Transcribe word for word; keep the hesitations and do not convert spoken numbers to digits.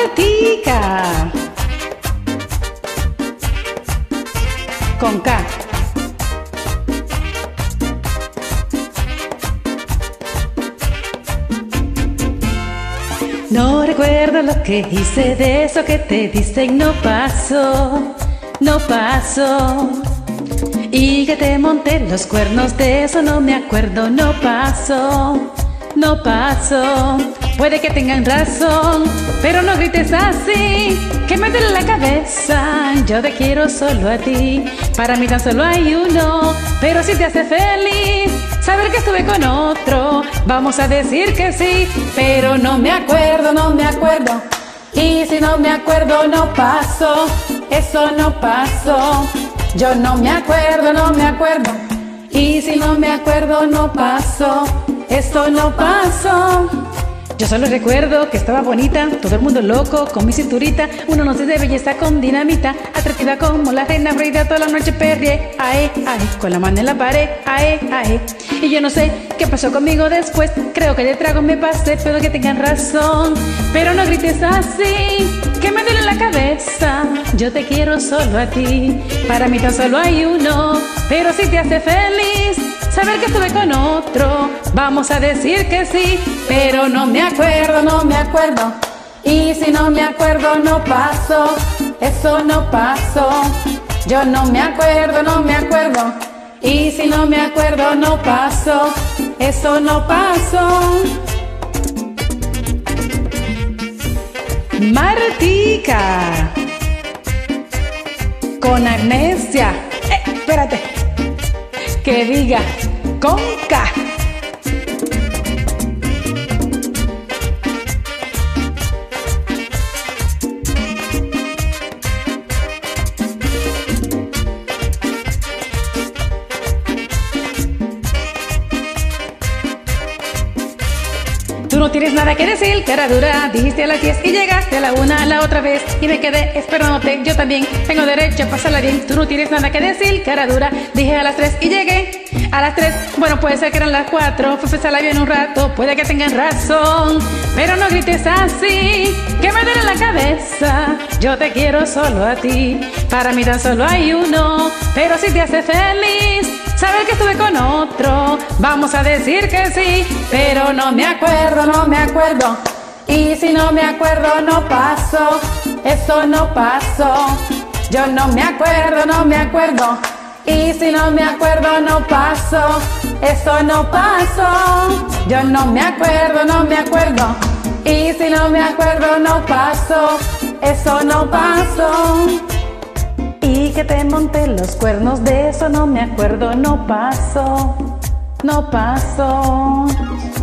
Martica. Con K. No recuerdo lo que hice, de eso que te dicen no pasó, no pasó. Y que te monté los cuernos, de eso no me acuerdo, no pasó, no pasó. Puede que tengan razón, pero no grites así, que me duele la cabeza. Yo te quiero solo a ti, para mí tan solo hay uno, pero si te hace feliz saber que estuve con otro, vamos a decir que sí. Pero no me acuerdo, no me acuerdo, y si no me acuerdo no pasó, eso no pasó. Yo no me acuerdo, no me acuerdo, y si no me acuerdo no pasó, eso no pasó. Yo solo recuerdo que estaba bonita, todo el mundo loco con mi cinturita, uno no sé de belleza con dinamita, atractiva como la reina reina, toda la noche perrié, ae, ae, con la mano en la pared, ae, ae. Y yo no sé qué pasó conmigo después, creo que de trago me pasé, puedo que tengan razón, pero no grites así, que me duele la cabeza. Yo te quiero solo a ti, para mí tan solo hay uno, pero si te hace feliz saber que estuve con otro, vamos a decir que sí. Pero no me acuerdo, no me acuerdo, y si no me acuerdo no pasó, eso no pasó. Yo no me acuerdo, no me acuerdo, y si no me acuerdo no pasó, eso no pasó. Martica. Con amnesia. Eh, espérate. Que diga con K. Tú no tienes nada que decir, cara dura. Dijiste a las diez y llegaste a la una la otra vez, y me quedé esperándote. Yo también tengo derecho a pasarla bien. Tú no tienes nada que decir, cara dura. Dije a las tres y llegué a las tres. Bueno, puede ser que eran las cuatro. Fui a pasarla bien un rato, puede que tengan razón, pero no grites así, que me duele la cabeza. Yo te quiero solo a ti, para mí tan solo hay uno, pero si te hace feliz saber que estuve con otro, vamos a decir que sí. Pero no me acuerdo, no me acuerdo, y si no me acuerdo no pasó, eso no pasó. Yo no me acuerdo, no me acuerdo, y si no me acuerdo no pasó, eso no pasó. Yo no me acuerdo, no me acuerdo, y si no me acuerdo no pasó, eso no pasó. Y que te monté los cuernos, de eso no me acuerdo, no pasó, no pasó.